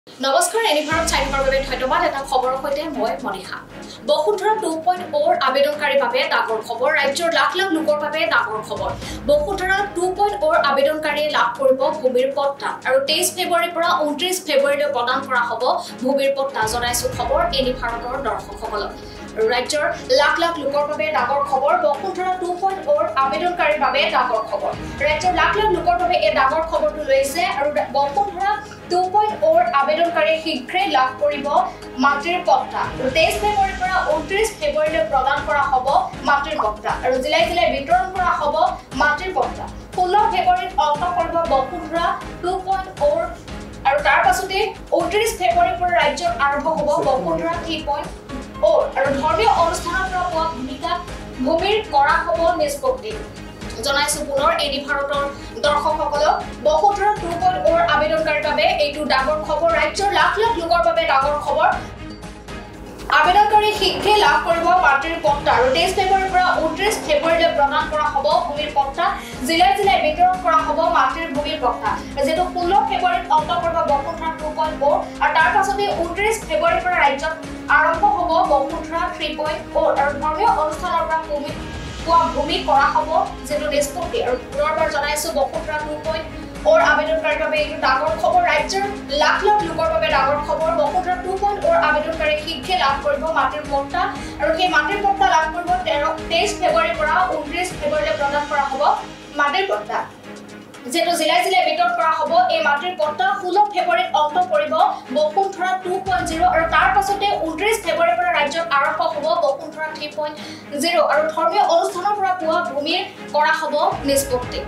নমস্কাৰ এনিভাৰত চাইনৰ বাবে ধন্যবাদ এটা খবৰৰ সৈতে মই মনিষা বসুন্ধৰা 2.0 আবেদনকাৰীৰ বাবে ডাঙৰ খবৰ ৰাজ্যৰ লাখ লাখ লোকৰ বাবে ডাঙৰ খবৰ বসুন্ধৰা 2.0 আবেদনকাৰীয়ে লাভ কৰিব ভূমিৰ পট্টা আৰু 23 ফেব্ৰুৱাৰীৰ পৰা 29 ফেব্ৰুৱাৰীলৈ প্ৰদান কৰা হ'ব ভূমিৰ পট্টা জনাইছো খবৰ এনিভাৰতৰ দৰ্শকসকলক ৰাজ্যৰ লাখ লাখ লোকৰ বাবে ডাঙৰ খবৰ বসুন্ধৰা 2.0 আবেদনকাৰীৰ বাবে ডাঙৰ খবৰ ৰাজ্যৰ লাখ লাখ লোকৰ বাবে এই ডাঙৰ খবৰটো লৈছে আৰু বসুন্ধৰা 2.0 আবেদনকাৰী শীঘ্ৰে লাভ কৰিব মাটিৰ পট্টা 23 ফেব্ৰুৱাৰীৰ পৰা 29 ফেব্ৰুৱাৰীলৈ প্ৰদান কৰা হ'ব মাটিৰ পট্টা আৰু জিলাই জিলাই বিতৰণ কৰা হ'ব মাটিৰ পট্টা 16 ফেব্ৰুৱাৰীত অন্ত কৰিব বসুন্ধৰা 2.0 আৰু তাৰ পাছতে 29 ফেব্ৰুৱাৰীৰ পৰা ৰাজ্যত আৰম্ভ হ'ব বসুন্ধৰা 3.0 আৰু ধৰ্মীয় অনুষ্ঠানৰ পৰা পোৱা ভূমিৰ কৰা হ'ব নিষ্পত্তি জনাইছো পুনৰ এনিভাৰতৰ দৰ্শকসকলক বসুন্ধৰা 2.0 আবেদনকাৰীৰ বাবে এইটো ডাঙৰ খবৰ ৰাজ্যৰ লাখ লাখ লোকৰ বাবে ডাঙৰ খবৰ আবেদনকাৰী শীঘ্ৰে লাভ কৰিব মাটিৰ পট্টা আৰু 23 ফেব্ৰুৱাৰীৰ পৰা 29 ফেব্ৰুৱাৰীলৈ প্ৰদান কৰা হ'ব ভূমিৰ পট্টা জিলাই জিলাই বিতৰণ কৰা হ'ব মাটিৰ ভূমিৰ পট্টা যেটো 16 ফেব্ৰুৱাৰীত অন্ত কৰিব বসুন্ধৰা 2.0 আৰু তাৰ পাছতে 29 ফেব্ৰুৱাৰীৰ পৰা ৰাজ্যত আৰম্ভ হ'ব বসুন্ধৰা 3.0 আৰু ধৰ্মীয় অনুষ্ঠানৰ পৰা ভূমি কৰা হ'ব যেটো নিষ্পত্তি আৰু পুনৰবাৰ জনাইছো বসুন্ধৰা 2.0 আবেদনকাৰীৰ বাবে এইটো ডাঙৰ খবৰ ৰাজ্যৰ লাখ লাখ লোকৰ বাবে ডাঙৰ খবৰ বসুন্ধৰা 2.0 আবেদনকাৰী শীঘ্ৰে লাভ কৰিব মাটিৰ পট্টা আৰু সেই মাটিৰ পট্টা লাভ কৰিব 23 ফেব্ৰুৱাৰীৰ পৰা 29 ফেব্ৰুৱাৰীলৈ প্ৰদান কৰা হ'ব মাটিৰ পট্টা যেটো জিলাই জিলাই বিতৰণ কৰা হ'ব এই মাটিৰ পট্টা 16 ফেব্ৰুৱাৰীত অন্ত পৰিব বসুন্ধৰা 2.0 আৰু তাৰ পাছতে 29 ফেব্ৰুৱাৰীৰ পৰা ৰাজ্যত আৰম্ভ হ'ব বসুন্ধৰা 3.0 আৰু ধৰ্মীয় অনুষ্ঠানৰ পৰা পোৱা ভূমিৰ কৰা হ'ব নিষ্পত্তি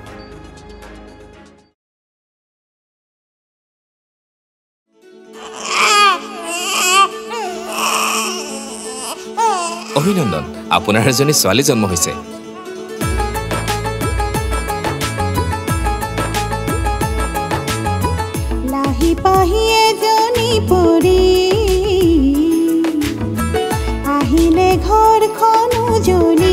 অভিনন্দন আপোনাৰ এজনী ছোৱালী জন্ম হৈছে লাহি পাহি এজনী পৰি আহিলে ঘৰখন উজলি